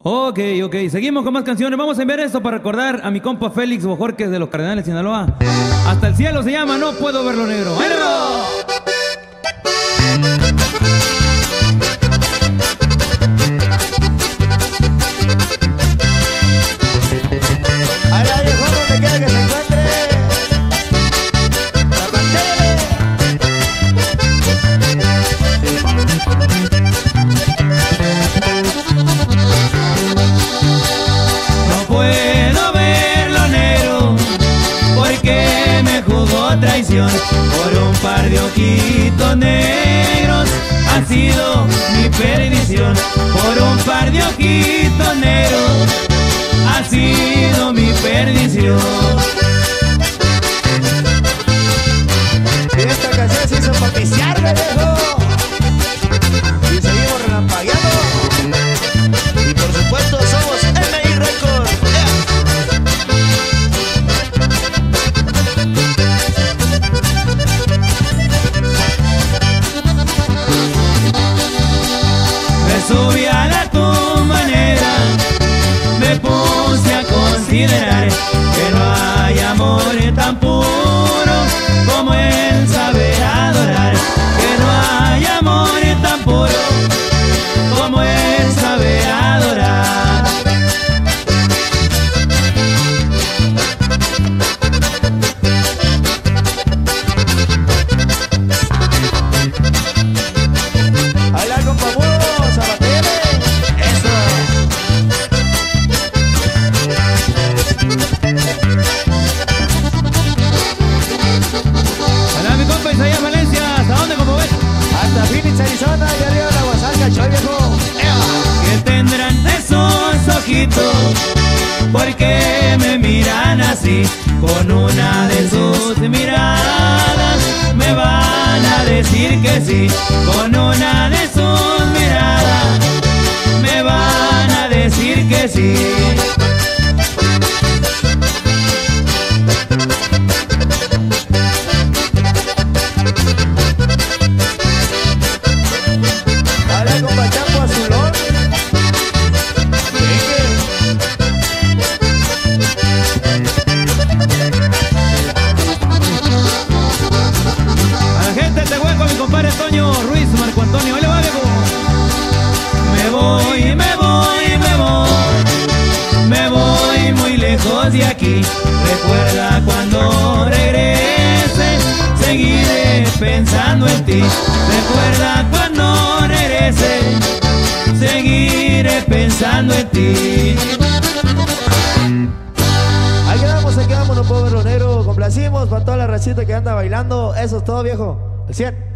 Ok, seguimos con más canciones. Vamos a enviar esto para recordar a mi compa Félix Bojorquez de los Cardenales Sinaloa. Hasta el cielo se llama No Puedo Verlo Negro. ¡Ahí va! Traición por un par de ojitos negros ha sido mi perdición. Por un par de ojitos negros ha sido mi perdición. Y esta canción se hizo para pisearme, viejo. Y seguimos relampagueando. Y por supuesto somos MI Records. Subí a la tumba negra, me puse a considerar que no hay amor tan puro como el saber adorar. Que no hay amor tan puro como el saber adorar. Hablar con Pamudo. Hasta Phoenix, Arizona, y arriba de la Guasalca, choy, viejo. ¿Qué tendrán esos ojitos? ¿Por qué me miran así? Con una de sus miradas me van a decir que sí. Con una de sus miradas me van a decir que sí. Toño Ruiz, Marco Antonio, ¡ahí le va, viejo! Me voy muy lejos de aquí. Recuerda cuando regrese, seguiré pensando en ti. Recuerda cuando regrese, seguiré pensando en ti. Ahí quedamos, no puedo verlo negro. Complacimos para toda la racita que anda bailando. Eso es todo, viejo. El 100.